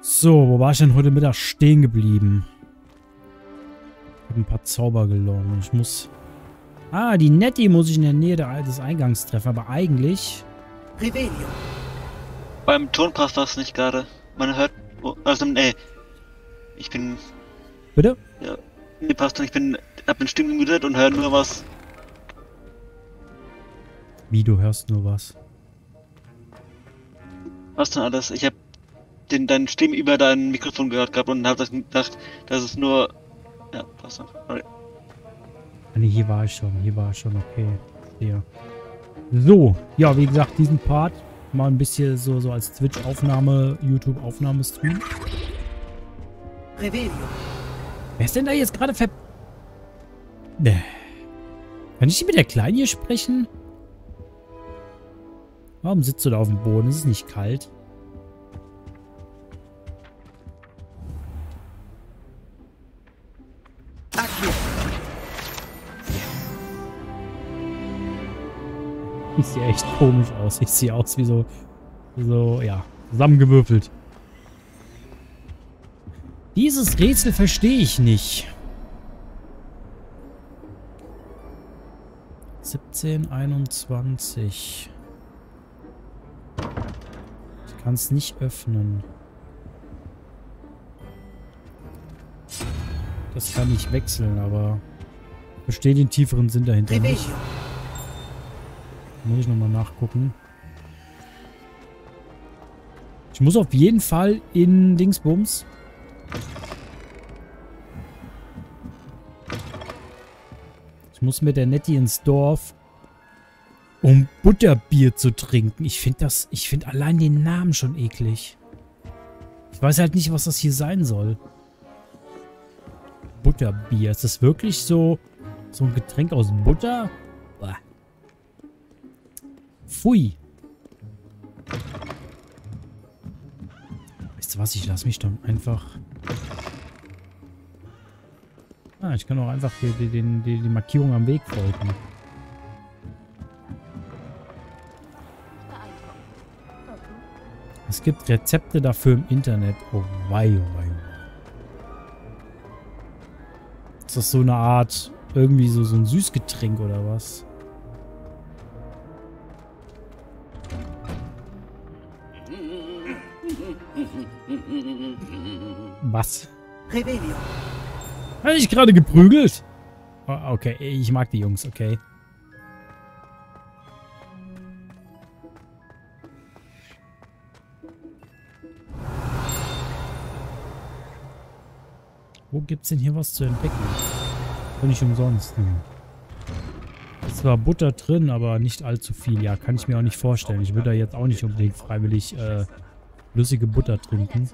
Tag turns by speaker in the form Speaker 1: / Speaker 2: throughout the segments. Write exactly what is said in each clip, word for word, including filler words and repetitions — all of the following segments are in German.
Speaker 1: So, wo war ich denn heute Mittag stehen geblieben? Ich habe ein paar Zauber gelogen. Ich muss... Ah, die Nettie muss ich in der Nähe der, des Eingangs treffen, aber eigentlich...
Speaker 2: Revelio.
Speaker 3: Beim Ton passt das nicht gerade. Man hört... Also, nee. Ich bin...
Speaker 1: Bitte?
Speaker 3: Ja. Nee, passt nicht. Ich bin... Hab den Stimmen gemütet und höre nur was.
Speaker 1: Wie, du hörst nur was?
Speaker 3: Was denn alles? Ich hab den deinen Stimm über dein Mikrofon gehört gehabt und hab das gedacht, dass es nur... Ja, passt einfach. Okay.
Speaker 1: Nee, hier war ich schon. Hier war ich schon. Okay. Ja. So. Ja, wie gesagt, diesen Part mal ein bisschen so, so als Twitch-Aufnahme, YouTube-Aufnahmestream.
Speaker 2: Revelio.
Speaker 1: Wer ist denn da jetzt gerade ver... Nee. Kann ich mit der Kleinen hier sprechen? Warum sitzt du da auf dem Boden? Ist es nicht kalt? Ich sehe echt komisch aus. Ich sehe aus wie so, so, ja, zusammengewürfelt. Dieses Rätsel verstehe ich nicht. siebzehn, einundzwanzig. Ich kann es nicht öffnen. Das kann ich wechseln, aber ich verstehe den tieferen Sinn dahinter nicht. Muss ich nochmal nachgucken. Ich muss auf jeden Fall in Dingsbums. Ich muss mit der Nettie ins Dorf, um Butterbier zu trinken. Ich finde das, ich finde allein den Namen schon eklig. Ich weiß halt nicht, was das hier sein soll. Butterbier. Ist das wirklich so, so ein Getränk aus Butter? Boah. Pfui. Weißt du was? Ich lasse mich dann einfach... Ah, ich kann auch einfach die, die, die, die, die Markierung am Weg folgen. Es gibt Rezepte dafür im Internet. Oh wei, oh wei, oh wei. Ist das so eine Art, irgendwie so, so ein Süßgetränk oder was? Was?
Speaker 2: Revelio.
Speaker 1: Habe ich gerade geprügelt? Oh, okay, ich mag die Jungs, okay. Wo gibt's denn hier was zu entdecken? Bin ich umsonst. Hm. Ist zwar Butter drin, aber nicht allzu viel. Ja, kann ich mir auch nicht vorstellen. Ich würde da jetzt auch nicht unbedingt freiwillig äh, flüssige Butter trinken.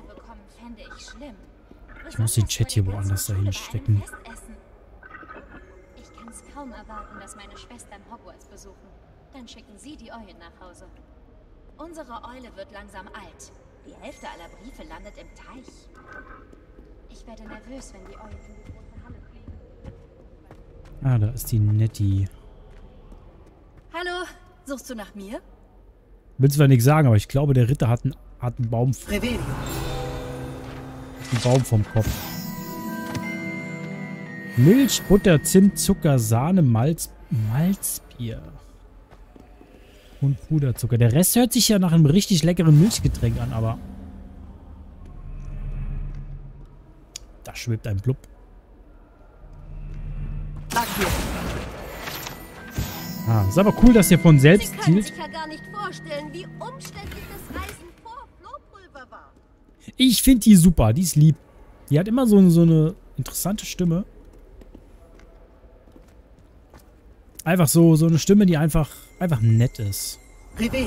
Speaker 1: Ich muss den Chat hier woanders dahin stecken.
Speaker 4: Ich kann es kaum erwarten, dass meine Schwestern Hogwarts besuchen. Dann schicken sie die Eulen nach Hause. Unsere Eule wird langsam alt. Die Hälfte aller Briefe landet im Teich. Ich werde nervös, wenn die Eulen in die große Halle fliegen.
Speaker 1: Ah, da ist die Nettie.
Speaker 4: Hallo, suchst du nach mir?
Speaker 1: Will zwar nichts sagen, aber ich glaube, der Ritter hat einen, hat einen Baum...
Speaker 2: Revelio.
Speaker 1: Ein Baum vom Kopf. Milch, Butter, Zimt, Zucker, Sahne, Malz, Malzbier. Und Puderzucker. Der Rest hört sich ja nach einem richtig leckeren Milchgetränk an, aber... Da schwebt ein Blub. Ah, ist aber cool, dass ihr von selbst
Speaker 5: Sie können
Speaker 1: zielt.
Speaker 5: sich ja gar nicht vorstellen, wie umständlich das Reisen vor Flohpulver war.
Speaker 1: Ich finde die super, die ist lieb. Die hat immer so, so eine interessante Stimme. Einfach so, so eine Stimme, die einfach, einfach nett ist.
Speaker 2: Revelio.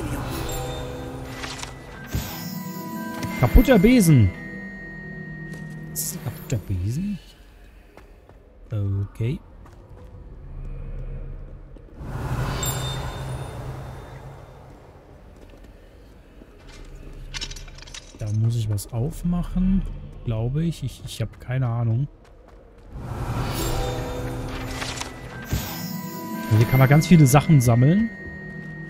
Speaker 1: Kaputter Besen. Das ist ein kaputter Besen? Okay. Da muss ich was aufmachen, glaube ich. Ich, ich habe keine Ahnung. Also hier kann man ganz viele Sachen sammeln.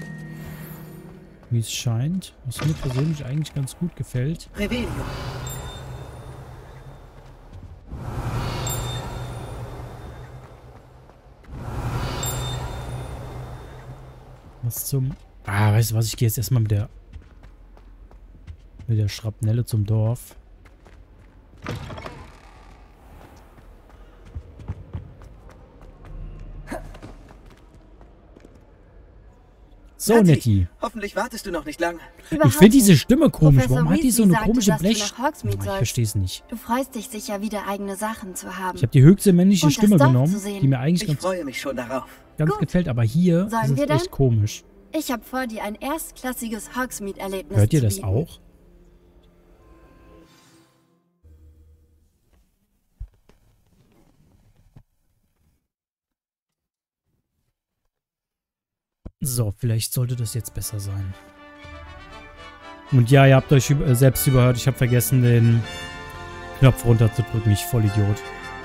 Speaker 1: Wie es scheint. Was mir persönlich eigentlich ganz gut gefällt.
Speaker 2: Revelio.
Speaker 1: jetzt zum... Ah, weißt du was? Ich gehe jetzt erstmal mit der... mit der Schrapnelle zum Dorf. So, Nettie.
Speaker 2: Hoffentlich wartest du noch nicht lange.
Speaker 1: Ich finde diese Stimme komisch.
Speaker 6: Professor
Speaker 1: Warum hat die so eine
Speaker 6: Weasley
Speaker 1: komische
Speaker 6: sagte, dass du
Speaker 1: Blech...
Speaker 6: nach Hogsmeade
Speaker 1: Oh, ich
Speaker 6: sollst.
Speaker 1: verstehe es nicht.
Speaker 6: Du freust dich sicher, wieder eigene Sachen zu haben.
Speaker 1: Ich habe die höchste männliche
Speaker 6: Und das
Speaker 1: Stimme
Speaker 6: Dorf
Speaker 1: genommen,
Speaker 6: zu sehen.
Speaker 1: die mir eigentlich
Speaker 2: Ich
Speaker 1: ganz,
Speaker 2: freue mich schon darauf.
Speaker 1: ganz
Speaker 6: Gut.
Speaker 1: gefällt. Aber hier
Speaker 6: Sollen
Speaker 1: ist es
Speaker 6: wir
Speaker 1: echt
Speaker 6: dann?
Speaker 1: komisch.
Speaker 6: Ich habe vor, dir ein erstklassiges Hogsmeade-Erlebnis
Speaker 1: Hört ihr
Speaker 6: zu
Speaker 1: das
Speaker 6: bieten.
Speaker 1: auch? So, vielleicht sollte das jetzt besser sein. Und ja, ihr habt euch über, äh, selbst überhört. Ich habe vergessen, den Knopf runterzudrücken. Ich Vollidiot.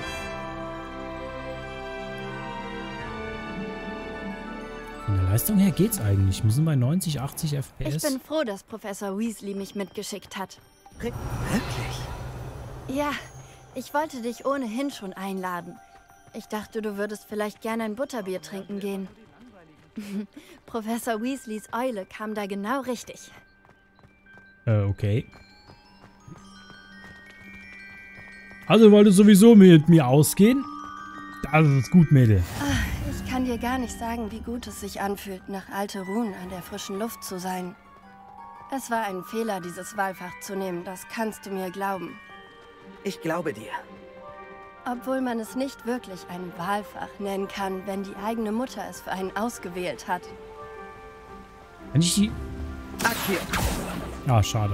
Speaker 1: Von der Leistung her geht's eigentlich. Wir sind bei neunzig, achtzig F P S.
Speaker 6: Ich bin froh, dass Professor Weasley mich mitgeschickt hat.
Speaker 2: Wirklich?
Speaker 6: Ja, ich wollte dich ohnehin schon einladen. Ich dachte, du würdest vielleicht gerne ein Butterbier trinken gehen. Professor Weasleys Eule kam da genau richtig.
Speaker 1: Äh, okay. Also wolltest du sowieso mit mir ausgehen? Das ist gut, Mädel.
Speaker 6: Ich kann dir gar nicht sagen, wie gut es sich anfühlt, nach Alterun an der frischen Luft zu sein. Es war ein Fehler, dieses Wahlfach zu nehmen, das kannst du mir glauben.
Speaker 2: Ich glaube dir.
Speaker 6: Obwohl man es nicht wirklich ein Wahlfach nennen kann, wenn die eigene Mutter es für einen ausgewählt hat.
Speaker 1: Wenn ich die...
Speaker 2: Akio.
Speaker 1: Ah, schade.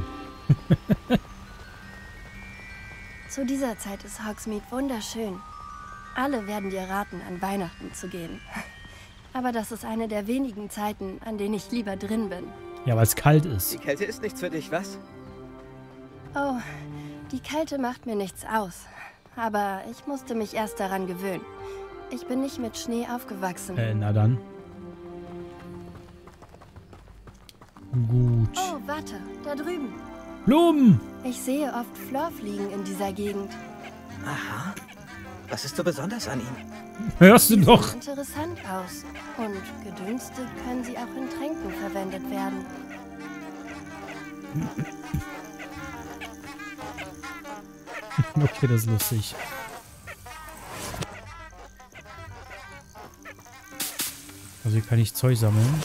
Speaker 6: Zu dieser Zeit ist Hogsmeade wunderschön. Alle werden dir raten, an Weihnachten zu gehen. Aber das ist eine der wenigen Zeiten, an denen ich lieber drin bin.
Speaker 1: Ja, weil es kalt
Speaker 2: Die
Speaker 1: ist.
Speaker 2: Kälte ist nichts für dich, was?
Speaker 6: Oh, die Kälte macht mir nichts aus. Aber ich musste mich erst daran gewöhnen. Ich bin nicht mit Schnee aufgewachsen.
Speaker 1: Äh, na dann. Gut.
Speaker 6: Oh, warte, da drüben.
Speaker 1: Blumen!
Speaker 6: Ich sehe oft Florfliegen in dieser Gegend.
Speaker 2: Aha. Was ist so besonders an ihm?
Speaker 1: Hörst du doch?
Speaker 6: Sieht interessant aus. Und Gedönste können sie auch in Tränken verwendet werden.
Speaker 1: Okay, das ist lustig. Also hier kann ich Zeug sammeln.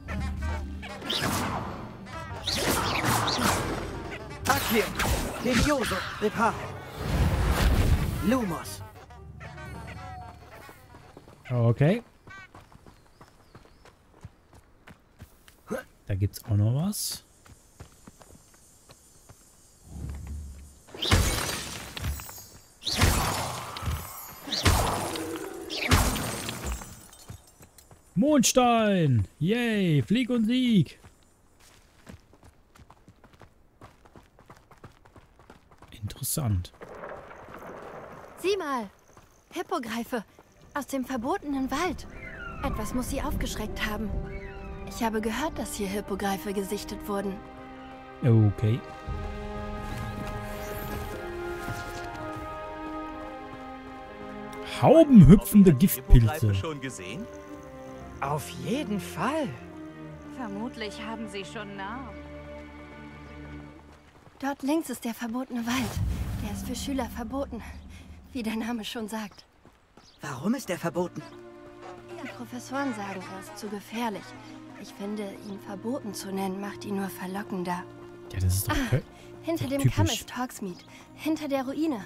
Speaker 2: Akio. Levioso. Reparo. Lumos.
Speaker 1: Okay. Da gibt's auch noch was. Mondstein! Yay! Flieg und Sieg! Interessant.
Speaker 6: Sieh mal! Hippogreife! Aus dem verbotenen Wald! Etwas muss sie aufgeschreckt haben. Ich habe gehört, dass hier Hippogreife gesichtet wurden.
Speaker 1: Okay. Haubenhüpfende Giftpilze.
Speaker 7: schon gesehen?
Speaker 2: Auf jeden Fall.
Speaker 8: Vermutlich haben sie schon nah.
Speaker 6: Dort links ist der verbotene Wald. Der ist für Schüler verboten, wie der Name schon sagt.
Speaker 2: Warum ist er verboten?
Speaker 6: Die Professoren sagen, er ist zu gefährlich. Ich finde, ihn verboten zu nennen, macht ihn nur verlockender.
Speaker 1: Ja, das ist doch
Speaker 6: Ah, hinter dem
Speaker 1: typisch.
Speaker 6: Kamm ist Hogsmeade. Hinter der Ruine.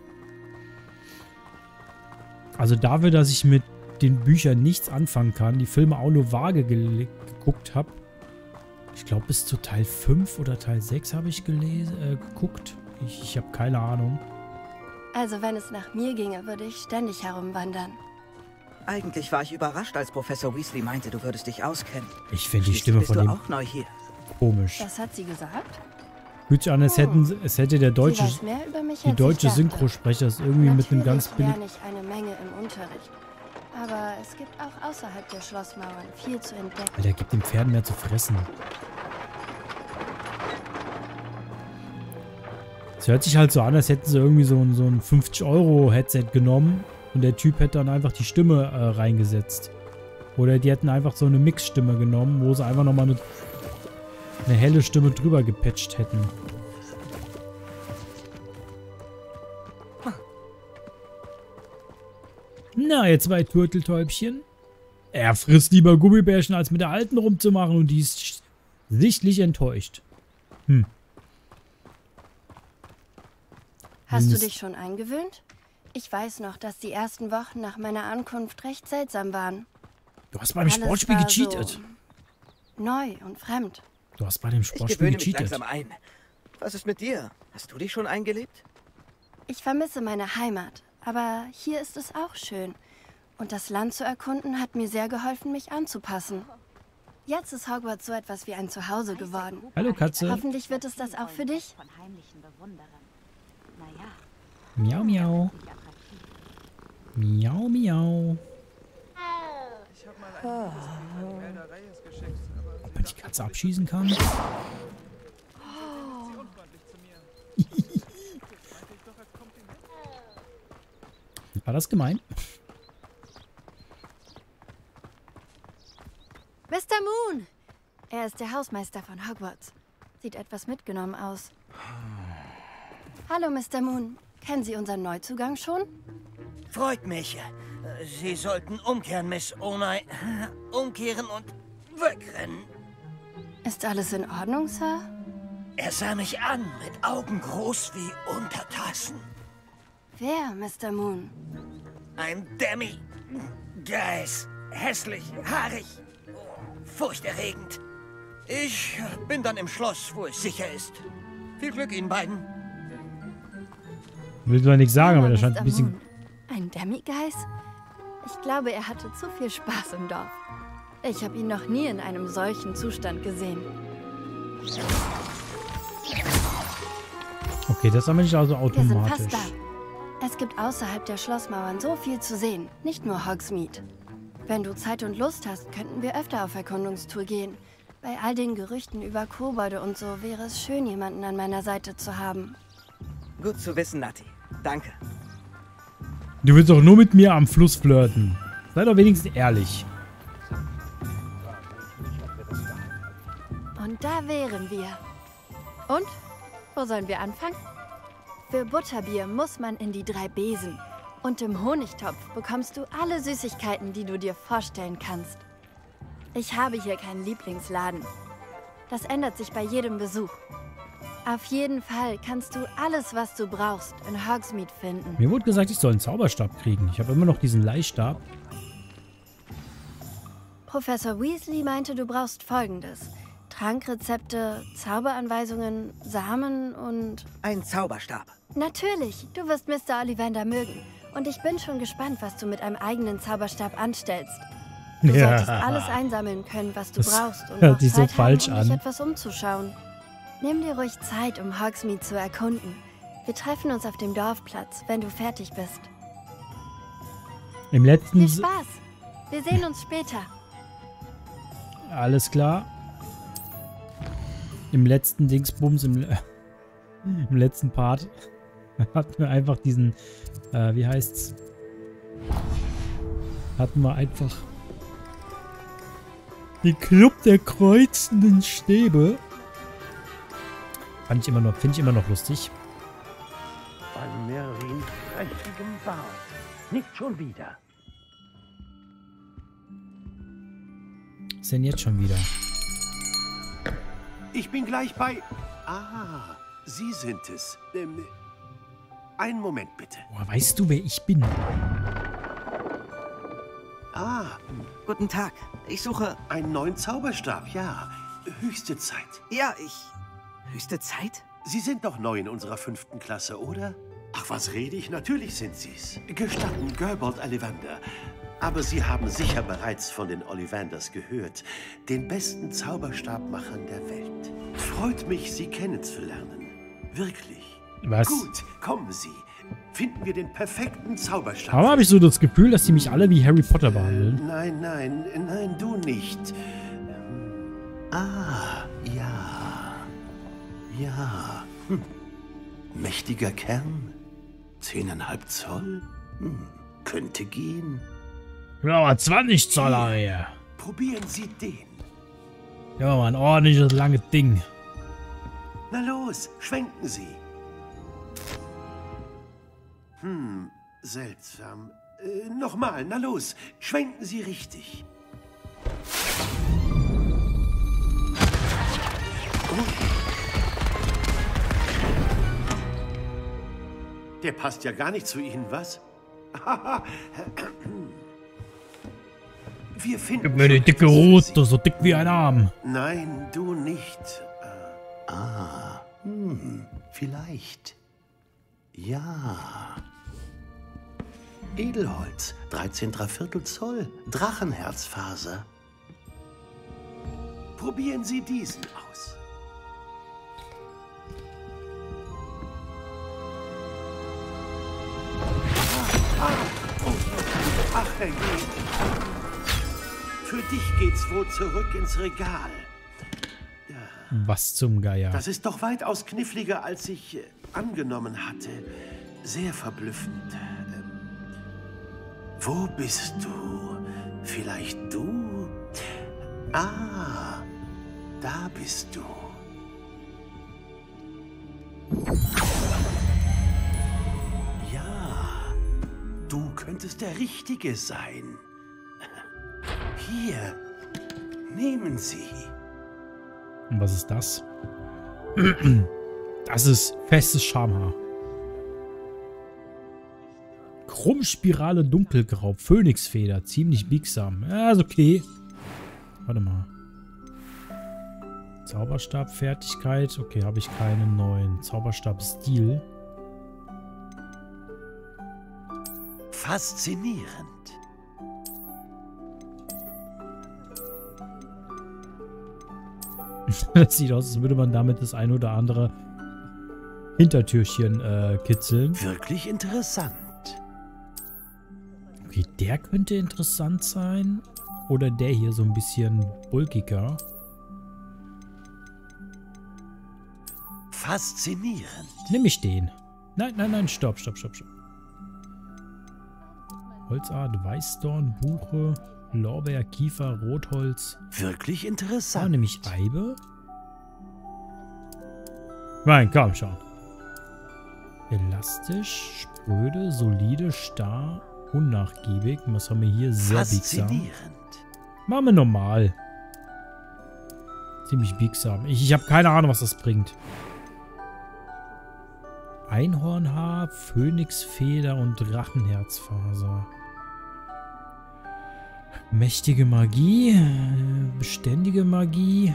Speaker 1: Also dafür, dass ich mit den Büchern nichts anfangen kann, die Filme auch nur vage ge geguckt habe. Ich glaube, bis zu Teil fünf oder Teil sechs habe ich gelesen, äh, geguckt. Ich, ich habe keine Ahnung.
Speaker 6: Also wenn es nach mir ginge, würde ich ständig herumwandern.
Speaker 2: Eigentlich war ich überrascht, als Professor Weasley meinte, du würdest dich auskennen.
Speaker 1: Ich finde die
Speaker 2: Schließlich
Speaker 1: Stimme
Speaker 2: bist
Speaker 1: von
Speaker 2: du
Speaker 1: dem
Speaker 2: auch neu hier.
Speaker 1: komisch.
Speaker 6: Das hat sie gesagt?
Speaker 1: Fühlt sich an, als, hätten, als hätte der deutsche,
Speaker 6: sie weiß mehr über mich,
Speaker 1: die
Speaker 6: als
Speaker 1: deutsche
Speaker 6: ich dachte.
Speaker 1: Synchrosprecher es irgendwie mit einem ganz billig...
Speaker 6: lerne ich eine Menge im Unterricht. Aber es gibt auch außerhalb der Schlossmauern viel zu entdecken.
Speaker 1: Alter, gibt den Pferden mehr zu fressen. Es hört sich halt so an, als hätten sie irgendwie so ein, so ein fünfzig Euro Headset genommen und der Typ hätte dann einfach die Stimme äh, reingesetzt. Oder die hätten einfach so eine Mixstimme genommen, wo sie einfach nochmal eine, eine helle Stimme drüber gepatcht hätten. Na, ihr zwei Turteltäubchen. Er frisst lieber Gummibärchen, als mit der Alten rumzumachen und die ist sichtlich enttäuscht. Hm.
Speaker 6: Hast du dich schon eingewöhnt? Ich weiß noch, dass die ersten Wochen nach meiner Ankunft recht seltsam waren.
Speaker 1: Du hast beim
Speaker 6: Alles
Speaker 1: Sportspiel
Speaker 6: war
Speaker 1: gecheatet.
Speaker 6: So neu und fremd.
Speaker 1: Du hast bei dem
Speaker 2: Ich
Speaker 1: Sportspiel
Speaker 2: gewöhne mich
Speaker 1: gecheatet.
Speaker 2: langsam ein. Was ist mit dir? Hast du dich schon eingelebt?
Speaker 6: Ich vermisse meine Heimat, aber hier ist es auch schön. Und das Land zu erkunden hat mir sehr geholfen, mich anzupassen. Jetzt ist Hogwarts so etwas wie ein Zuhause geworden.
Speaker 1: Hallo Katze.
Speaker 6: Hoffentlich wird es das auch für dich.
Speaker 1: Miau, miau. Miau, miau. Ob man die Katze abschießen kann? War das gemein?
Speaker 6: Mister Moon! Er ist der Hausmeister von Hogwarts. Sieht etwas mitgenommen aus. Hallo, Mister Moon. Kennen Sie unseren Neuzugang schon?
Speaker 7: Freut mich. Sie sollten umkehren, Miss Onai. Umkehren und wegrennen.
Speaker 6: Ist alles in Ordnung, Sir?
Speaker 7: Er sah mich an, mit Augen groß wie Untertassen.
Speaker 6: Wer, Mister Moon?
Speaker 7: Ein Demi. Der ist hässlich, haarig, furchterregend. Ich bin dann im Schloss, wo es sicher ist. Viel Glück Ihnen beiden.
Speaker 1: Will zwar nichts sagen, aber der
Speaker 6: Mister
Speaker 1: scheint ein bisschen...
Speaker 6: Moon. Ein Demigeist? Ich glaube, er hatte zu viel Spaß im Dorf. Ich habe ihn noch nie in einem solchen Zustand gesehen.
Speaker 1: Okay, das sammle ich also
Speaker 6: Wir sind
Speaker 1: automatisch.
Speaker 6: fast da. Es gibt außerhalb der Schlossmauern so viel zu sehen, nicht nur Hogsmeade. Wenn du Zeit und Lust hast, könnten wir öfter auf Erkundungstour gehen. Bei all den Gerüchten über Kobolde und so wäre es schön, jemanden an meiner Seite zu haben.
Speaker 2: Gut zu wissen, Nati. Danke.
Speaker 1: Du willst doch nur mit mir am Fluss flirten. Sei doch wenigstens ehrlich.
Speaker 6: Und da wären wir. Und? Wo sollen wir anfangen? Für Butterbier muss man in die drei Besen. Und im Honigtopf bekommst du alle Süßigkeiten, die du dir vorstellen kannst. Ich habe hier keinen Lieblingsladen. Das ändert sich bei jedem Besuch. Auf jeden Fall kannst du alles, was du brauchst, in Hogsmeade finden.
Speaker 1: Mir wurde gesagt, ich soll einen Zauberstab kriegen. Ich habe immer noch diesen Leihstab.
Speaker 6: Professor Weasley meinte, du brauchst Folgendes. Trankrezepte, Zauberanweisungen, Samen und...
Speaker 2: Ein Zauberstab.
Speaker 6: Natürlich, du wirst Mister Ollivander mögen. Und ich bin schon gespannt, was du mit einem eigenen Zauberstab anstellst. Du
Speaker 1: Ja.
Speaker 6: solltest alles einsammeln können, was du
Speaker 1: Das
Speaker 6: brauchst und
Speaker 1: hört
Speaker 6: noch
Speaker 1: sich so
Speaker 6: Zeit
Speaker 1: falsch
Speaker 6: haben, um dich
Speaker 1: an.
Speaker 6: etwas umzuschauen. Nimm dir ruhig Zeit, um Hogsmeade zu erkunden. Wir treffen uns auf dem Dorfplatz, wenn du fertig bist.
Speaker 1: Im letzten...
Speaker 6: Viel Spaß! Wir sehen uns später.
Speaker 1: Alles klar. Im letzten Dingsbums, im, äh, im letzten Part hatten wir einfach diesen, äh, wie heißt's? Hatten wir einfach den Club der kreuzenden Stäbe. Fand ich immer noch, finde ich immer noch lustig.
Speaker 9: An Merlins prächtigem Baum. Nicht schon wieder.
Speaker 1: Was ist denn jetzt schon wieder?
Speaker 9: Ich bin gleich bei... Ah, Sie sind es. Ähm, einen Moment bitte.
Speaker 1: Boah, weißt du, wer ich bin?
Speaker 9: Ah,
Speaker 2: Guten Tag. Ich suche...
Speaker 9: einen neuen Zauberstab, ja. Höchste Zeit.
Speaker 2: Ja, ich... Höchste Zeit?
Speaker 9: Sie sind doch neu in unserer fünften Klasse, oder? Ach, was rede ich? Natürlich sind Sie's. Gestatten, Gerbold Ollivander. Aber Sie haben sicher bereits von den Ollivanders gehört, den besten Zauberstabmachern der Welt. Freut mich, Sie kennenzulernen. Wirklich.
Speaker 1: Was?
Speaker 9: Gut, kommen Sie. Finden wir den perfekten Zauberstab.
Speaker 1: Warum habe ich so das Gefühl, dass die mich alle wie Harry Potter behandeln?
Speaker 9: Nein, nein, nein, du nicht. Ähm, ah, ja. Ja. Hm. Mächtiger Kern. Zehneinhalb Zoll. Hm. Könnte gehen.
Speaker 1: Ja, zwanzig Zoller hier.
Speaker 9: Probieren Sie den.
Speaker 1: Ja, mal ein ordentliches langes Ding.
Speaker 9: Na los, schwenken Sie. Hm, seltsam. Äh, nochmal, na los, schwenken Sie richtig. Oh. Der passt ja gar nicht zu Ihnen, was? Wir finden...
Speaker 1: Gib mir die dicke Rute, so dick wie ein Arm.
Speaker 9: Nein, du nicht. Äh, ah, hm, vielleicht. Ja. Edelholz, dreizehn Dreiviertel Zoll, Drachenherzfaser. Probieren Sie diesen aus. Ah, ah, oh, ach, Herrje. Für dich geht's wohl zurück ins Regal.
Speaker 1: Was zum Geier.
Speaker 9: Das ist doch weitaus kniffliger, als ich äh, angenommen hatte. Sehr verblüffend. Ähm, wo bist du? Vielleicht du? Ah, da bist du. Ja, du könntest der Richtige sein. Hier, nehmen Sie.
Speaker 1: Und was ist das? Das ist festes Schamhaar. Krummspirale dunkelgrau. Phönixfeder. Ziemlich biegsam. Ja, ist okay. Warte mal. Zauberstabfertigkeit. Okay, habe ich keinen neuen. Zauberstabstil.
Speaker 9: Faszinierend.
Speaker 1: Das sieht aus, als würde man damit das ein oder andere Hintertürchen äh, kitzeln.
Speaker 9: Wirklich interessant.
Speaker 1: Okay, der könnte interessant sein. Oder der hier so ein bisschen bulkiger.
Speaker 9: Faszinierend.
Speaker 1: Nimm ich den. Nein, nein, nein, stopp, stopp, stopp, stopp. Holzart, Weißdorn, Buche, Lorbeer, Kiefer, Rotholz.
Speaker 9: Wirklich interessant.
Speaker 1: Ah, nämlich Eibe. Nein, komm schon. Elastisch, spröde, solide, starr, unnachgiebig. Was haben wir hier? Sehr biegsam.
Speaker 9: Faszinierend.
Speaker 1: Machen wir normal. Ziemlich biegsam. Ich, ich habe keine Ahnung, was das bringt. Einhornhaar, Phönixfeder und Drachenherzfaser. Mächtige Magie, beständige Magie,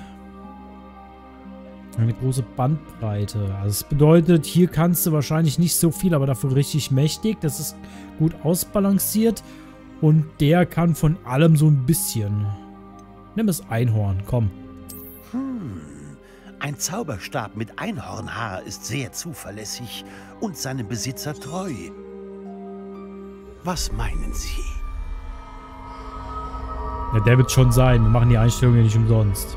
Speaker 1: eine große Bandbreite. Also das bedeutet, hier kannst du wahrscheinlich nicht so viel, aber dafür richtig mächtig. Das ist gut ausbalanciert und der kann von allem so ein bisschen. Nimm das Einhorn, komm.
Speaker 9: Hm, ein Zauberstab mit Einhornhaar ist sehr zuverlässig und seinem Besitzer treu. Was meinen Sie?
Speaker 1: Ja, der wird schon sein. Wir machen die Einstellungen ja nicht umsonst.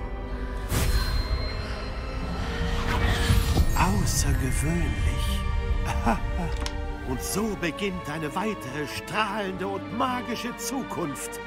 Speaker 9: Außergewöhnlich. Und so beginnt eine weitere strahlende und magische Zukunft.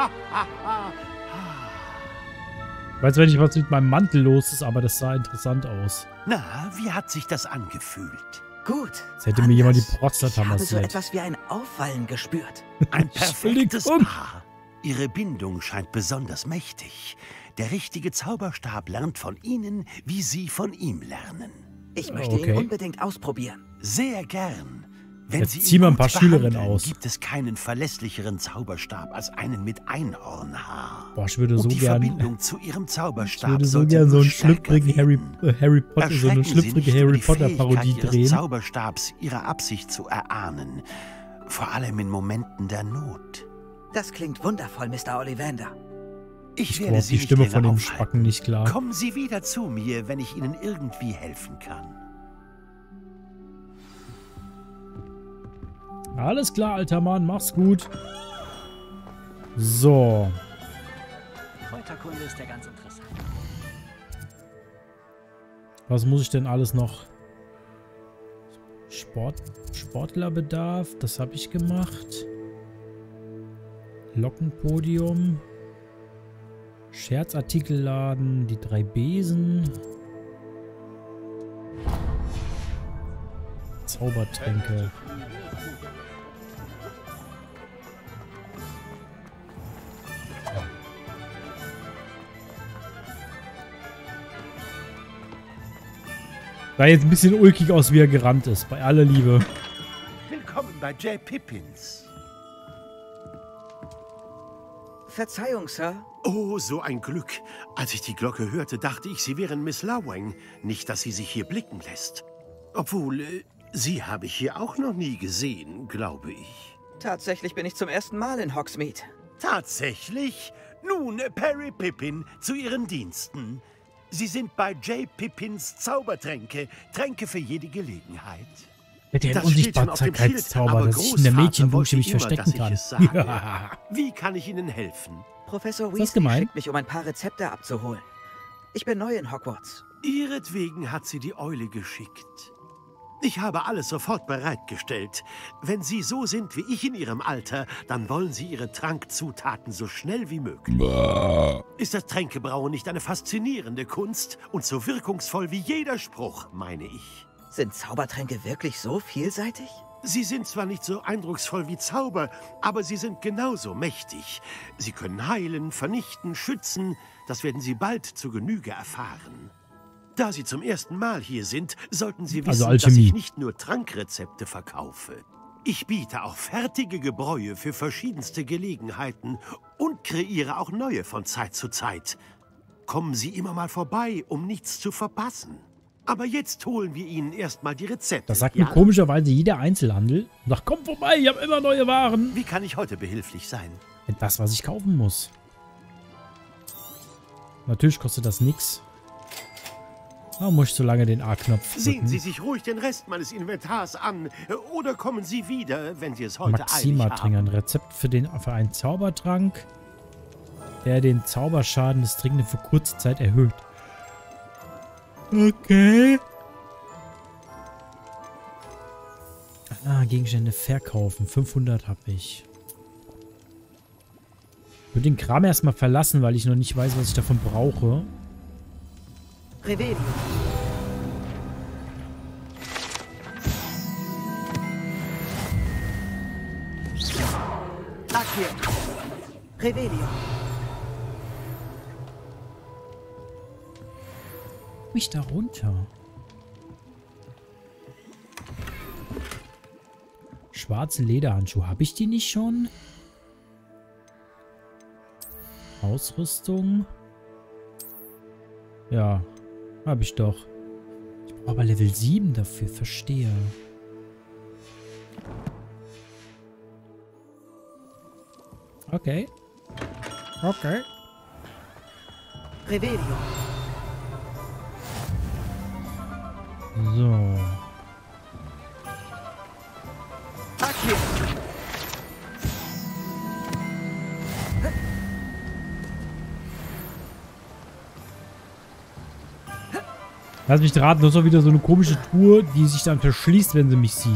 Speaker 1: Ich weiß zwar nicht, was mit meinem Mantel los ist, aber das sah interessant aus.
Speaker 9: Na, wie hat sich das angefühlt?
Speaker 2: Gut.
Speaker 1: Jetzt hätte mir jemand die Prostata
Speaker 2: Ich habe so
Speaker 1: massiert.
Speaker 2: etwas wie ein Aufwallen gespürt.
Speaker 9: Ein perfektes
Speaker 1: Entschuldigung.
Speaker 9: Paar. Ihre Bindung scheint besonders mächtig. Der richtige Zauberstab lernt von Ihnen, wie Sie von ihm lernen.
Speaker 2: Ich möchte
Speaker 1: Okay.
Speaker 2: ihn unbedingt ausprobieren.
Speaker 9: Sehr gern. Wenn
Speaker 1: Jetzt
Speaker 9: Sie
Speaker 1: zieh
Speaker 9: ihn
Speaker 1: mal ein
Speaker 9: gut
Speaker 1: paar Schülerinnen
Speaker 9: behandeln,
Speaker 1: aus.
Speaker 9: gibt es keinen verlässlicheren Zauberstab als einen mit Einhornhaar.
Speaker 1: Boah, ich würde so
Speaker 9: Und die
Speaker 1: gern.
Speaker 9: Verbindung zu Ihrem
Speaker 1: Ich
Speaker 9: Zauberstab
Speaker 1: würde so
Speaker 9: sollte
Speaker 1: gern so
Speaker 9: nur
Speaker 1: einen
Speaker 9: stärker
Speaker 1: schlüpfrigen Harry,
Speaker 9: werden.
Speaker 1: äh, Harry Potter, so eine
Speaker 9: Erschrecken Sie
Speaker 1: schlüpfrige
Speaker 9: nicht über
Speaker 1: Harry
Speaker 9: die
Speaker 1: Potter
Speaker 9: Fähigkeit
Speaker 1: Parodie
Speaker 9: Ihres
Speaker 1: drehen.
Speaker 9: Zauberstabs, Ihre Absicht zu erahnen. Vor allem in Momenten der Not.
Speaker 2: Das klingt wundervoll, Mister Ollivander.
Speaker 9: Ich
Speaker 1: Ich
Speaker 9: werde
Speaker 1: brauche
Speaker 9: Sie
Speaker 1: die
Speaker 9: nicht
Speaker 1: Stimme
Speaker 9: länger
Speaker 1: von dem
Speaker 9: aufhalten.
Speaker 1: Spacken nicht klar.
Speaker 9: Kommen Sie wieder zu mir, wenn ich Ihnen irgendwie helfen kann.
Speaker 1: Alles klar, alter Mann, mach's gut. So.
Speaker 7: Kräuterkunde ist ja ganz interessant.
Speaker 1: Was muss ich denn alles noch? Sport, Sportlerbedarf, das habe ich gemacht. Glockenpodium. Scherzartikelladen. Die drei Besen. Zaubertränke. Sah jetzt ein bisschen ulkig aus, wie er gerannt ist. Bei aller Liebe.
Speaker 9: Willkommen bei J. Pippins.
Speaker 2: Verzeihung, Sir.
Speaker 9: Oh, so ein Glück. Als ich die Glocke hörte, dachte ich, Sie wären Miss Lawang. Nicht, dass sie sich hier blicken lässt. Obwohl, äh, Sie habe ich hier auch noch nie gesehen, glaube ich.
Speaker 2: Tatsächlich bin ich zum ersten Mal in Hogsmeade.
Speaker 9: Tatsächlich? Nun, Perry Pippin, zu Ihren Diensten. Sie sind bei J. Pippins Zaubertränke. Tränke für jede Gelegenheit.
Speaker 1: Der hat
Speaker 9: Das
Speaker 1: Unsichtbarkeitszauber,
Speaker 9: aber
Speaker 1: dass ich in der
Speaker 9: Großvater
Speaker 1: Mädchenbuche mich
Speaker 9: wollte
Speaker 1: verstecken
Speaker 9: immer,
Speaker 1: kann.
Speaker 9: dass ich es sage.
Speaker 1: Ja.
Speaker 9: Wie kann ich Ihnen helfen?
Speaker 2: Professor
Speaker 1: das
Speaker 2: Weasley
Speaker 1: gemein?
Speaker 2: schickt mich, um ein paar Rezepte abzuholen. Ich bin neu in Hogwarts.
Speaker 9: Ihretwegen hat sie die Eule geschickt. Ich habe alles sofort bereitgestellt. Wenn Sie so sind wie ich in Ihrem Alter, dann wollen Sie Ihre Trankzutaten so schnell wie möglich. Bah. Ist das Tränkebrauen nicht eine faszinierende Kunst und so wirkungsvoll wie jeder Spruch, meine ich?
Speaker 2: Sind Zaubertränke wirklich so vielseitig?
Speaker 9: Sie sind zwar nicht so eindrucksvoll wie Zauber, aber sie sind genauso mächtig. Sie können heilen, vernichten, schützen. Das werden Sie bald zu Genüge erfahren. Da Sie zum ersten Mal hier sind, sollten Sie wissen,
Speaker 1: also
Speaker 9: dass ich nicht nur Trankrezepte verkaufe. Ich biete auch fertige Gebräue für verschiedenste Gelegenheiten und kreiere auch neue von Zeit zu Zeit. Kommen Sie immer mal vorbei, um nichts zu verpassen. Aber jetzt holen wir Ihnen erstmal die Rezepte.
Speaker 1: Das sagt
Speaker 9: ja?
Speaker 1: mir komischerweise jeder Einzelhandel. Sagt, komm vorbei, ich habe immer neue Waren.
Speaker 9: Wie kann ich heute behilflich sein?
Speaker 1: Das, was ich kaufen muss. Natürlich kostet das nichts. Da muss ich so lange den A-Knopf drücken.
Speaker 9: Sehen Sie sich ruhig den Rest meines Inventars an. Oder kommen Sie wieder, wenn Sie es heute
Speaker 1: Maxima
Speaker 9: eilig
Speaker 1: Trinker.
Speaker 9: haben.
Speaker 1: Ein Rezept für, den, für einen Zaubertrank, der den Zauberschaden des Trinkenden für kurze Zeit erhöht. Okay. Ah, Gegenstände verkaufen. fünfhundert habe ich. Ich würde den Kram erstmal verlassen, weil ich noch nicht weiß, was ich davon brauche.
Speaker 2: Revelio. Accio. Revelio.
Speaker 1: Mich da runter. Schwarze Lederhandschuhe. Habe ich die nicht schon? Ausrüstung. Ja, habe ich doch. Ich brauche aber Level sieben dafür. Verstehe. Okay. Okay.
Speaker 2: Revelio.
Speaker 1: So.
Speaker 2: Accio.
Speaker 1: Lass mich raten, das ist doch wieder so eine komische Truhe, die sich dann verschließt, wenn sie mich sieht.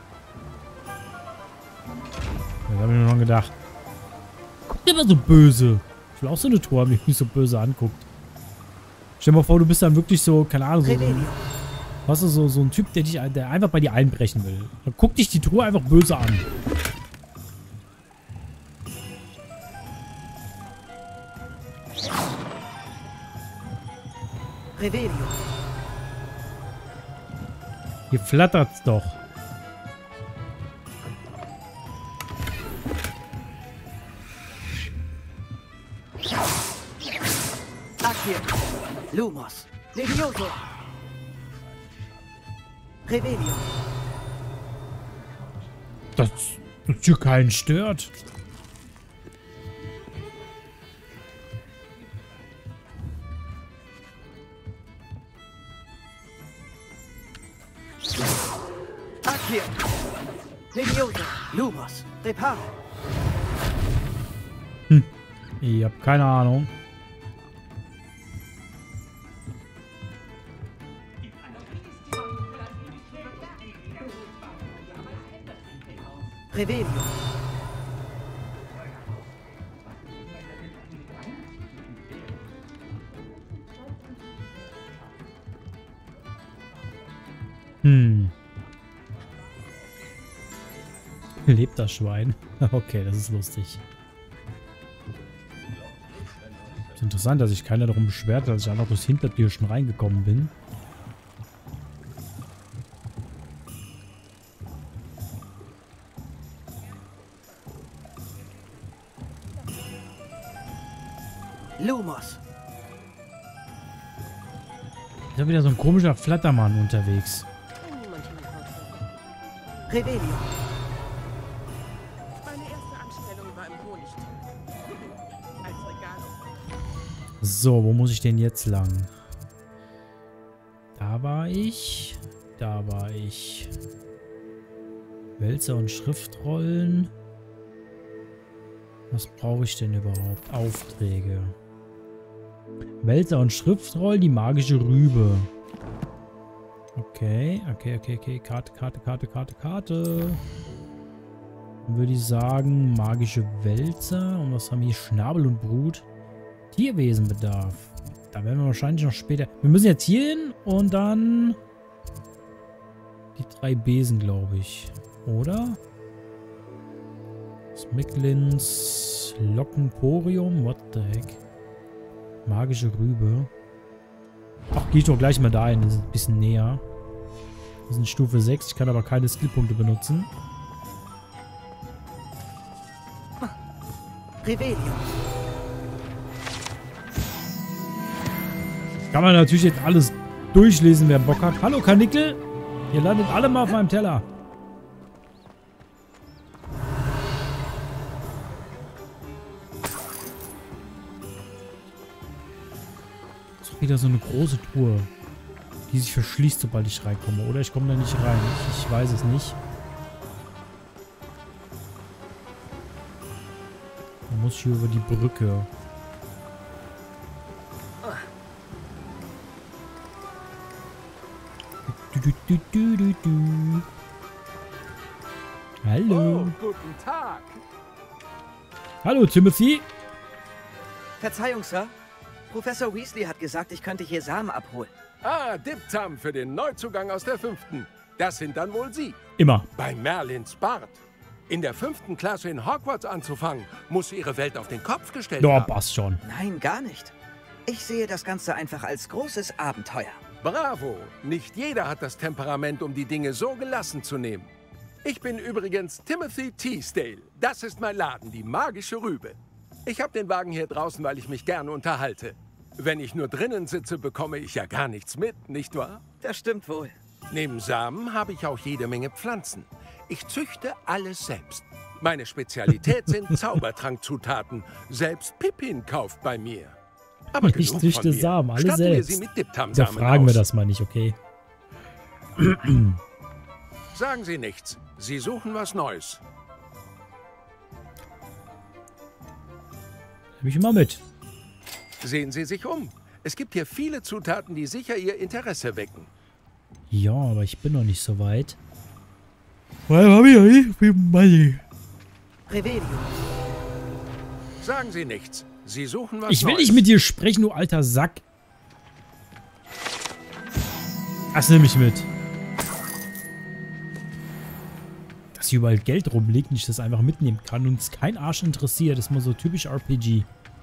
Speaker 1: Das habe ich mir schon gedacht. Guckt immer so böse. Ich will auch so eine Truhe haben, die mich so böse anguckt. Stell dir mal vor, du bist dann wirklich so, keine Ahnung, so ein, was ist so, so ein Typ, der dich der einfach bei dir einbrechen will. Dann guckt dich die Truhe einfach böse an.
Speaker 2: Revelio.
Speaker 1: Hier flattert's doch.
Speaker 2: Accio. Lumos. Levioso. Revelio.
Speaker 1: Dass das hier keinen stört.
Speaker 2: Accio. Levioso. Lumos. Reparo.
Speaker 1: Hm. Ich hab keine Ahnung.
Speaker 2: Revelio.
Speaker 1: Hm. Lebt das Schwein? Okay, das ist lustig. Ist interessant, dass sich keiner darum beschwert, dass ich einfach durchs Hintertür schon reingekommen bin.
Speaker 2: Lumos.
Speaker 1: Ist ja wieder so ein komischer Flattermann unterwegs.
Speaker 2: Revelio.
Speaker 10: Meine erste Anstellung war im Honigtopf. Als Regalo.
Speaker 1: So, wo muss ich denn jetzt lang? Da war ich. Da war ich. Wälzer und Schriftrollen. Was brauche ich denn überhaupt? Aufträge. Wälzer und Schriftrollen, die magische Rübe. Okay, okay, okay, okay. Karte, Karte, Karte, Karte, Karte. Dann würde ich sagen, magische Wälzer. Und was haben wir hier? Schnabel und Brut. Tierwesenbedarf. Da werden wir wahrscheinlich noch später... Wir müssen jetzt hier hin und dann... Die drei Besen, glaube ich. Oder? Smicklins Lockenporium. What the heck? Magische Rübe. Ach, gehe ich doch gleich mal dahin. Das ist ein bisschen näher. Wir sind Stufe sechs. Ich kann aber keine Skillpunkte benutzen.
Speaker 2: Revelio.
Speaker 1: Kann man natürlich jetzt alles durchlesen, wer Bock hat. Hallo, Karnickel. Ihr landet alle mal auf meinem Teller. Das ist wieder so eine große Truhe, die sich verschließt, sobald ich reinkomme. Oder ich komme da nicht rein. Ich, ich weiß es nicht. Da muss ich hier über die Brücke. Du, du, du, du, du. Hallo.
Speaker 10: Oh, guten Tag.
Speaker 1: Hallo, Timothy.
Speaker 2: Verzeihung, Sir. Professor Weasley hat gesagt, ich könnte hier Samen abholen.
Speaker 10: Ah, Diptam für den Neuzugang aus der fünften. Das sind dann wohl Sie.
Speaker 1: Immer.
Speaker 10: Bei Merlins Bart. In der fünften Klasse in Hogwarts anzufangen, muss Ihre Welt auf den Kopf gestellt
Speaker 1: Ja,
Speaker 10: haben.
Speaker 1: passt schon.
Speaker 2: Nein, gar nicht. Ich sehe das Ganze einfach als großes Abenteuer.
Speaker 10: Bravo! Nicht jeder hat das Temperament, um die Dinge so gelassen zu nehmen. Ich bin übrigens Timothy Teasdale. Das ist mein Laden, die magische Rübe. Ich habe den Wagen hier draußen, weil ich mich gerne unterhalte. Wenn ich nur drinnen sitze, bekomme ich ja gar nichts mit, nicht wahr?
Speaker 2: Das stimmt wohl.
Speaker 10: Neben Samen habe ich auch jede Menge Pflanzen. Ich züchte alles selbst. Meine Spezialität sind Zaubertrankzutaten. Selbst Pippin kauft bei mir. Aber
Speaker 1: Ich züchte Samen, alle
Speaker 10: Statten wir
Speaker 1: selbst.
Speaker 10: sie mit Diptam-Samen
Speaker 1: Da fragen wir
Speaker 10: aus.
Speaker 1: das mal nicht, okay?
Speaker 10: Sagen Sie nichts. Sie suchen was Neues.
Speaker 1: Nehme ich mal mit.
Speaker 10: Sehen Sie sich um. Es gibt hier viele Zutaten, die sicher Ihr Interesse wecken.
Speaker 1: Ja, aber ich bin noch nicht so weit. Weil hab ich ja nicht viel Money.
Speaker 2: Revelio.
Speaker 10: Sagen Sie nichts. Sie suchen was
Speaker 1: Ich will
Speaker 10: Neues.
Speaker 1: nicht mit dir sprechen, du alter Sack. Das nehme ich mit. Dass hier überall Geld rumliegt und ich das einfach mitnehmen kann und es kein Arsch interessiert. Das ist mal so typisch R P G.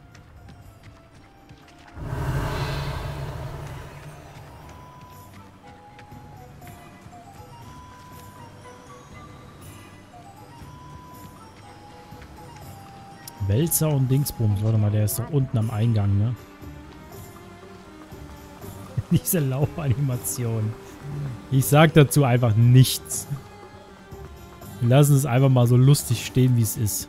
Speaker 1: Wälzer und Dingsbums. Warte mal, der ist doch unten am Eingang, ne? Diese Laufanimation. Ich sag dazu einfach nichts. Wir lassen es einfach mal so lustig stehen, wie es ist.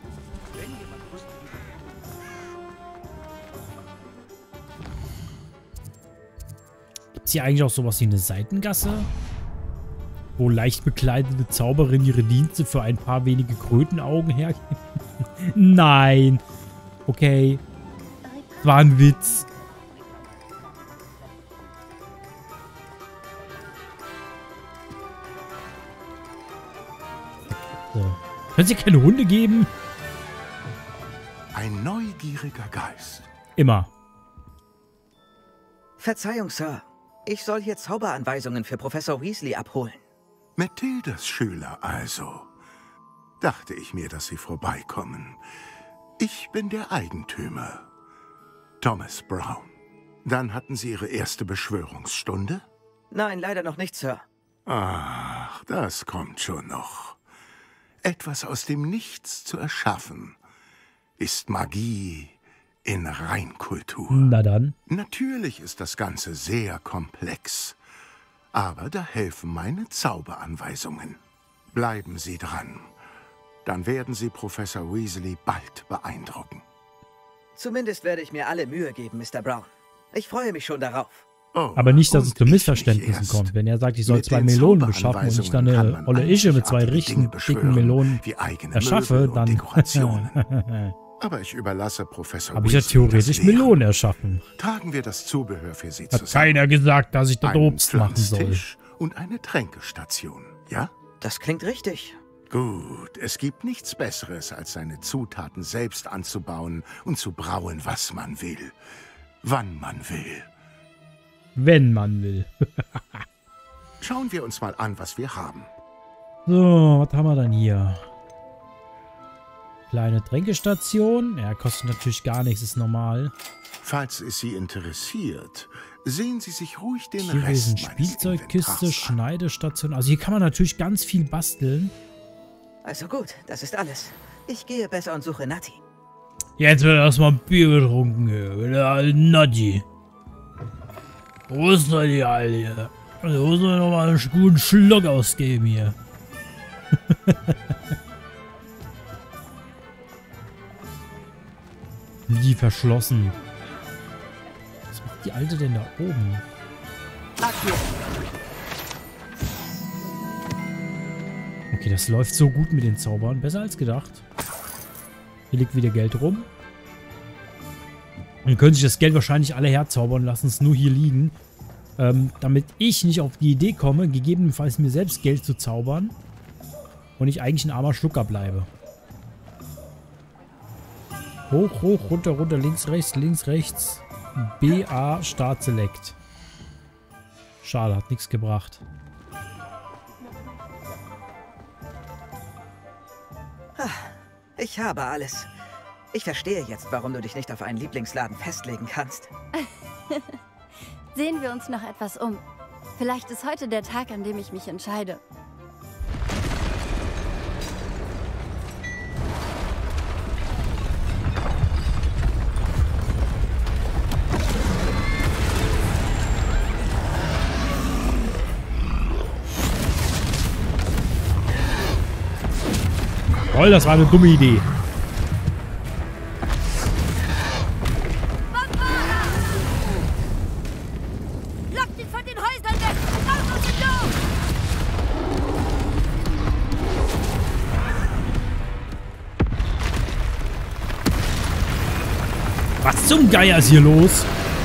Speaker 1: Gibt es hier eigentlich auch sowas wie eine Seitengasse? Wo leicht bekleidete Zauberinnen ihre Dienste für ein paar wenige Krötenaugen hergeben? Nein. Okay. War ein Witz. So. Können es hier keine Hunde geben?
Speaker 11: Ein neugieriger Geist.
Speaker 1: Immer.
Speaker 2: Verzeihung, Sir. Ich soll hier Zauberanweisungen für Professor Weasley abholen.
Speaker 11: Mathildas Schüler also. Dachte ich mir, dass Sie vorbeikommen. Ich bin der Eigentümer. Thomas Brown. Dann hatten Sie Ihre erste Beschwörungsstunde?
Speaker 2: Nein, leider noch nicht, Sir.
Speaker 11: Ach, das kommt schon noch. Etwas aus dem Nichts zu erschaffen, ist Magie in Reinkultur.
Speaker 1: Na dann.
Speaker 11: Natürlich ist das Ganze sehr komplex, aber da helfen meine Zauberanweisungen. Bleiben Sie dran, dann werden Sie Professor Weasley bald beeindrucken.
Speaker 2: Zumindest werde ich mir alle Mühe geben, Mister Brown. Ich freue mich schon darauf.
Speaker 11: Oh,
Speaker 1: Aber nicht, dass es zu Missverständnissen kommt. Wenn er sagt, ich soll zwei Melonen beschaffen und ich dann eine olle Ische mit zwei richtig dicken Melonen erschaffe, dann...
Speaker 11: Aber ich überlasse Professor
Speaker 1: Habe ich ja theoretisch Melonen erschaffen.
Speaker 11: Tragen wir das Zubehör für Sie
Speaker 1: Hat
Speaker 11: zusammen.
Speaker 1: keiner gesagt, dass ich das
Speaker 11: Einen
Speaker 1: Obst machen soll.
Speaker 11: Pflanztisch und eine Tränkestation, ja?
Speaker 2: Das klingt richtig.
Speaker 11: Gut, es gibt nichts Besseres, als seine Zutaten selbst anzubauen und zu brauen, was man will. Wann man will.
Speaker 1: Wenn man will.
Speaker 11: Schauen wir uns mal an, was wir haben.
Speaker 1: So, was haben wir dann hier? Kleine Tränkestation. Ja, kostet natürlich gar nichts, ist normal.
Speaker 11: Falls es Sie interessiert, sehen Sie sich ruhig den
Speaker 1: Hier
Speaker 11: Rest
Speaker 1: ist eine
Speaker 11: meines
Speaker 1: Spielzeugkiste,
Speaker 11: Inventars an.
Speaker 1: Schneidestation. Also hier kann man natürlich ganz viel basteln.
Speaker 2: Also gut, das ist alles. Ich gehe besser und suche Natti.
Speaker 1: Jetzt wird erstmal ein Bier getrunken hier. Mit der alten Natti. Wo ist denn die Alte hier? Also muss man noch mal einen guten Schluck ausgeben hier. Wie verschlossen. Was macht die Alte denn da oben? Okay, das läuft so gut mit den Zaubern. Besser als gedacht. Hier liegt wieder Geld rum. Dann können sich das Geld wahrscheinlich alle herzaubern, lassen es nur hier liegen. Ähm, damit ich nicht auf die Idee komme, gegebenenfalls mir selbst Geld zu zaubern. Und ich eigentlich ein armer Schlucker bleibe. Hoch, hoch, runter, runter, links, rechts, links, rechts. B A Start Select. Schade, hat nichts gebracht.
Speaker 2: Ich habe alles. Ich verstehe jetzt, warum du dich nicht auf einen Lieblingsladen festlegen kannst.
Speaker 6: Sehen wir uns noch etwas um. Vielleicht ist heute der Tag, an dem ich mich entscheide.
Speaker 1: Toll, das war eine dumme Idee.
Speaker 5: Lockt ihn von den Häusern weg! Raus aus dem Dorf!
Speaker 1: Was zum Geier ist hier los?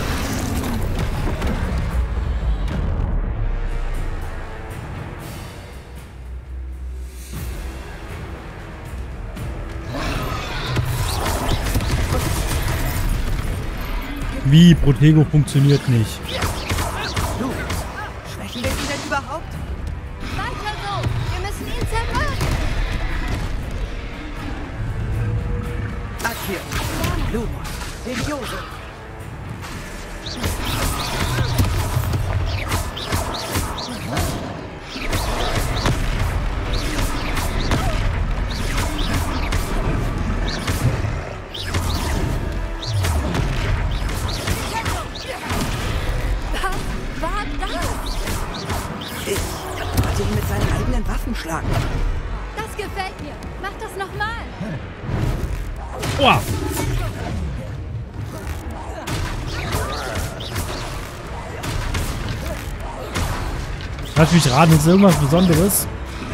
Speaker 1: Wie? Protego funktioniert nicht.
Speaker 2: Du, schwächen wir ihn denn überhaupt?
Speaker 5: Weiter so! Wir müssen ihn zermürben!
Speaker 2: Akio, Lumos, Levioso. Ich wollte ihn mit seinen eigenen Waffen schlagen.
Speaker 6: Das gefällt mir. Mach das nochmal.
Speaker 1: Oh. Lass mich raten, ist irgendwas Besonderes?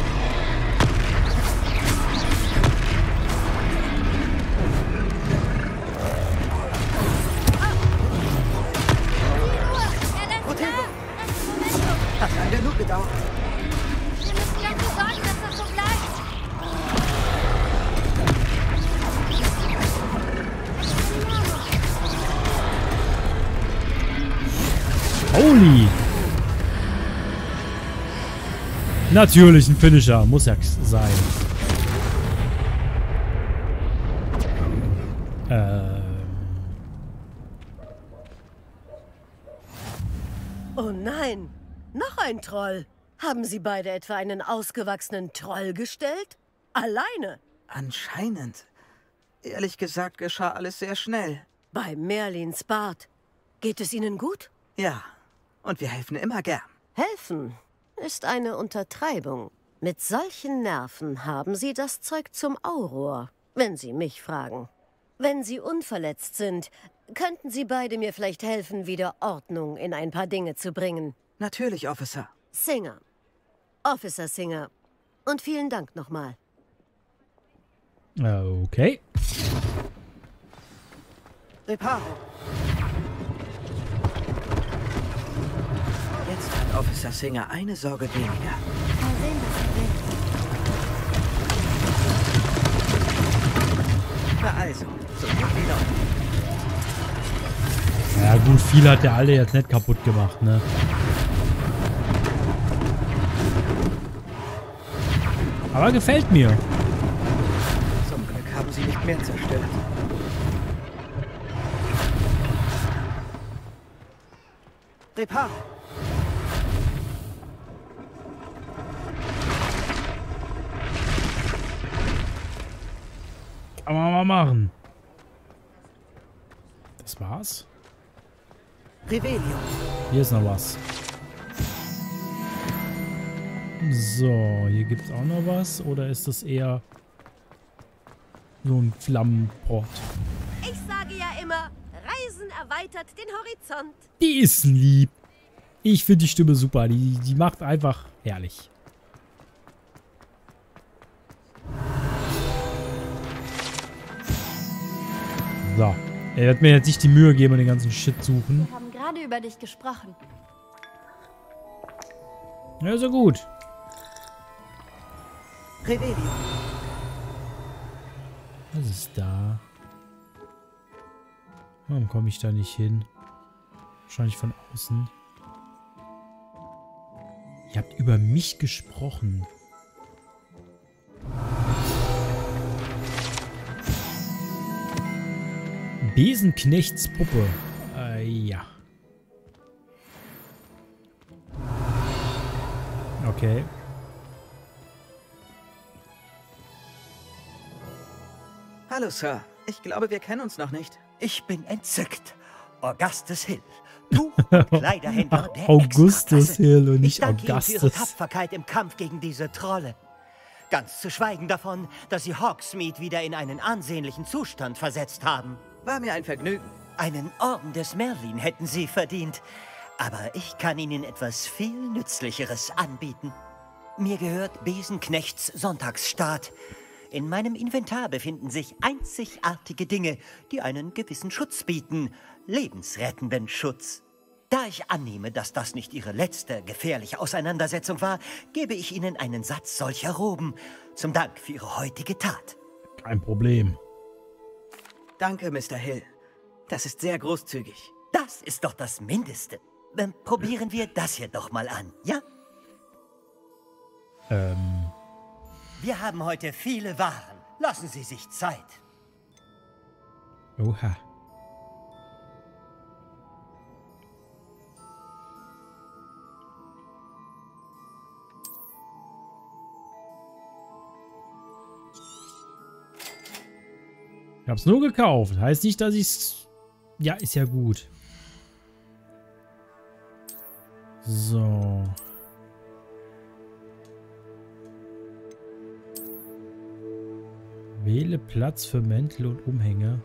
Speaker 2: Protego! Hat lange genug gedauert.
Speaker 5: Wir müssen dafür sorgen, dass das so bleibt!
Speaker 1: Holy! Natürlich, ein Finisher. Muss ja sein. Ähm.
Speaker 5: Oh nein, noch ein Troll. Haben Sie beide etwa einen ausgewachsenen Troll gestellt? Alleine?
Speaker 2: Anscheinend. Ehrlich gesagt geschah alles sehr schnell.
Speaker 5: Bei Merlins Bart. Geht es Ihnen gut?
Speaker 2: Ja, und wir helfen immer gern.
Speaker 5: Helfen ist eine Untertreibung. Mit solchen Nerven haben Sie das Zeug zum Auror, wenn Sie mich fragen. Wenn Sie unverletzt sind, könnten Sie beide mir vielleicht helfen, wieder Ordnung in ein paar Dinge zu bringen.
Speaker 2: Natürlich, Officer.
Speaker 5: Singer. Officer Singer. Und vielen Dank nochmal.
Speaker 1: Okay.
Speaker 2: Reparo. Jetzt hat Officer Singer eine Sorge weniger.
Speaker 6: Mal sehen, was er will.
Speaker 2: Na also, so gut wie noch.
Speaker 1: Ja gut, viel hat der alle jetzt nicht kaputt gemacht, ne? Aber gefällt mir.
Speaker 2: Zum Glück haben sie nicht mehr zerstört. Reparo.
Speaker 1: Kann man mal machen. Das war's.
Speaker 2: Revelio.
Speaker 1: Hier ist noch was. So, hier gibt's auch noch was. Oder ist das eher so ein Flammenport?
Speaker 5: Ich sage ja immer, Reisen erweitert den Horizont.
Speaker 1: Die ist lieb. Ich finde die Stimme super. Die, die macht einfach herrlich. So. Er wird mir jetzt nicht die Mühe geben und den ganzen Shit suchen.
Speaker 6: Wir haben gerade über dich gesprochen.
Speaker 1: Ja, so gut.
Speaker 2: Revelio.
Speaker 1: Was ist da? Warum komme ich da nicht hin? Wahrscheinlich von außen. Ihr habt über mich gesprochen. Besenknechtspuppe. Äh, ja. Okay.
Speaker 2: Hallo, Sir. Ich glaube, wir kennen uns noch nicht.
Speaker 7: Ich bin entzückt. Augustus Hill. Tuch- und Kleiderhändler der
Speaker 1: Augustus
Speaker 7: Extraklasse.
Speaker 1: Hill und nicht
Speaker 7: Ich danke Ihnen für Ihre
Speaker 1: Augustus.
Speaker 7: Tapferkeit im Kampf gegen diese Trolle. Ganz zu schweigen davon, dass Sie Hogsmeade wieder in einen ansehnlichen Zustand versetzt haben.
Speaker 2: War mir ein Vergnügen.
Speaker 7: Einen Orden des Merlin hätten Sie verdient. Aber ich kann Ihnen etwas viel Nützlicheres anbieten. Mir gehört Besenknechts Sonntagsstaat. In meinem Inventar befinden sich einzigartige Dinge, die einen gewissen Schutz bieten. Lebensrettenden Schutz. Da ich annehme, dass das nicht Ihre letzte gefährliche Auseinandersetzung war, gebe ich Ihnen einen Satz solcher Roben. Zum Dank für Ihre heutige Tat.
Speaker 1: Kein Problem.
Speaker 2: Danke, Mister Hill. Das ist sehr großzügig.
Speaker 7: Das ist doch das Mindeste. Dann probieren wir das hier doch mal an, ja?
Speaker 1: Ähm.
Speaker 7: Wir haben heute viele Waren. Lassen Sie sich Zeit.
Speaker 1: Oha. Ich hab's nur gekauft. Heißt nicht, dass ich's... Ja, ist ja gut. So. Wähle Platz für Mäntel und Umhänge.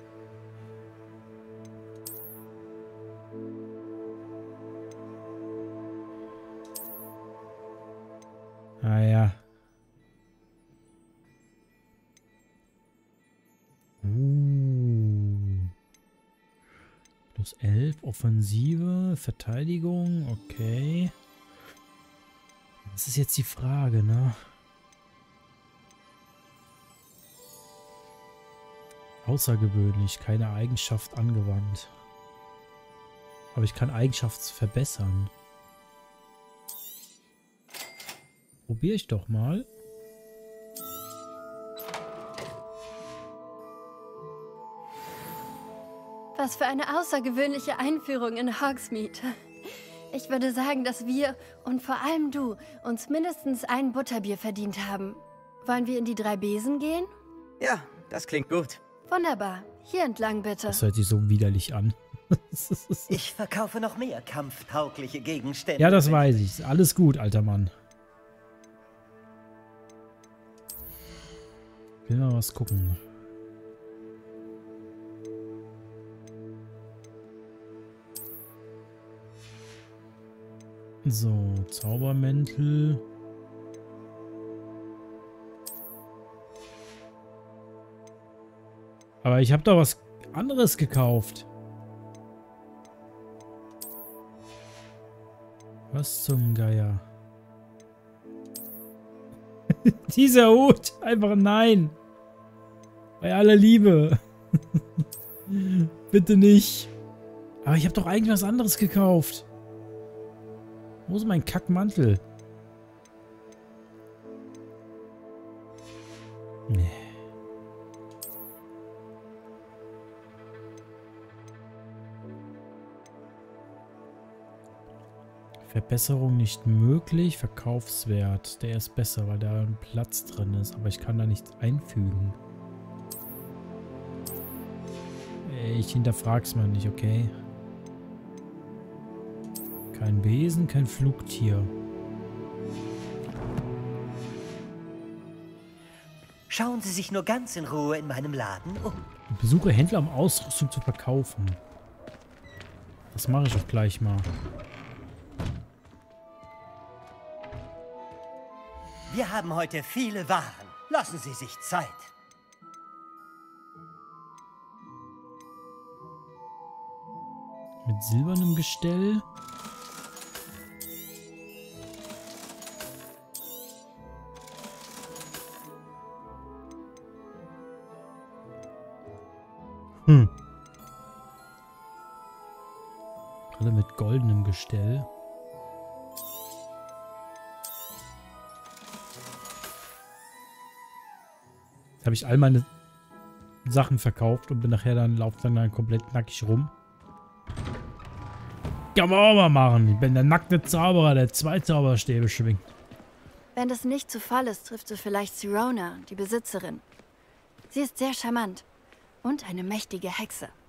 Speaker 1: Ah ja. Uh. Plus elf, Offensive, Verteidigung, okay. Das ist jetzt die Frage, ne? Außergewöhnlich, keine Eigenschaft angewandt. Aber ich kann Eigenschaften verbessern. Probiere ich doch mal.
Speaker 6: Was für eine außergewöhnliche Einführung in Hogsmeade. Ich würde sagen, dass wir und vor allem du uns mindestens ein Butterbier verdient haben. Wollen wir in die drei Besen gehen?
Speaker 2: Ja, das klingt gut.
Speaker 6: Wunderbar. Hier entlang bitte.
Speaker 1: Das hört sich so widerlich an.
Speaker 7: Ich verkaufe noch mehr kampftaugliche Gegenstände.
Speaker 1: Ja, das weiß ich. Alles gut, alter Mann. Ich will mal was gucken. So, Zaubermäntel. Aber ich habe doch was anderes gekauft. Was zum Geier? Dieser Hut. Einfach nein. Bei aller Liebe. Bitte nicht. Aber ich habe doch eigentlich was anderes gekauft. Wo ist mein Kackmantel? Nee. Verbesserung nicht möglich. Verkaufswert. Der ist besser, weil da ein Platz drin ist. Aber ich kann da nichts einfügen. Ich hinterfrag's mal nicht, okay? Kein Besen, kein Flugtier.
Speaker 7: Schauen Sie sich nur ganz in Ruhe in meinem Laden um.
Speaker 1: Besuche Händler, um Ausrüstung zu verkaufen. Das mache ich auch gleich mal.
Speaker 7: Wir haben heute viele Waren. Lassen Sie sich Zeit.
Speaker 1: Mit silbernem Gestell. Hm. Alle mit goldenem Gestell. Jetzt habe ich all meine Sachen verkauft und bin nachher dann, laufe dann, dann komplett nackig rum. Kann man auch mal machen. Ich bin der nackte Zauberer, der zwei Zauberstäbe schwingt.
Speaker 6: Wenn das nicht zu voll ist, triffst du vielleicht Sirona, die Besitzerin. Sie ist sehr charmant und eine mächtige Hexe.